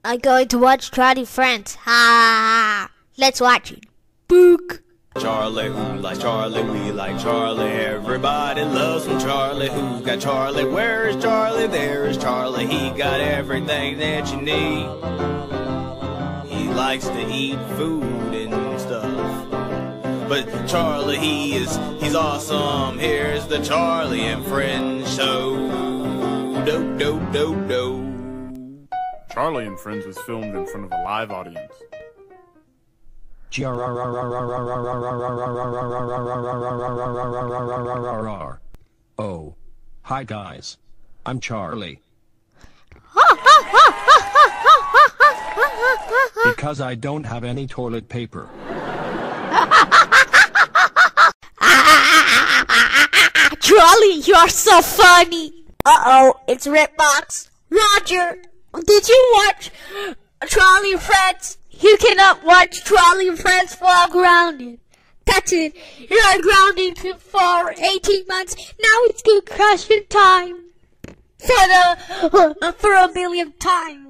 I'm going to watch Charlie Friends. Ha! Let's watch it. Book. Charlie, who likes Charlie? We like Charlie. Everybody loves some Charlie. Who's got Charlie? Where is Charlie? There is Charlie. He got everything that you need. He likes to eat food and stuff. But Charlie, he's awesome. Here's the Charlie and Friends show. Do do do do. Charlie and Friends was filmed in front of a live audience. Oh. Hi guys. I'm Charlie. Because I don't have any toilet paper. Charlie, you're so funny. Uh-oh, it's Ripbox. Roger, did you watch Charlie and Friends? You cannot watch Charlie and Friends while grounded. That's it. You're grounded for 18 months. Now it's gonna crash in time. For a millionth time.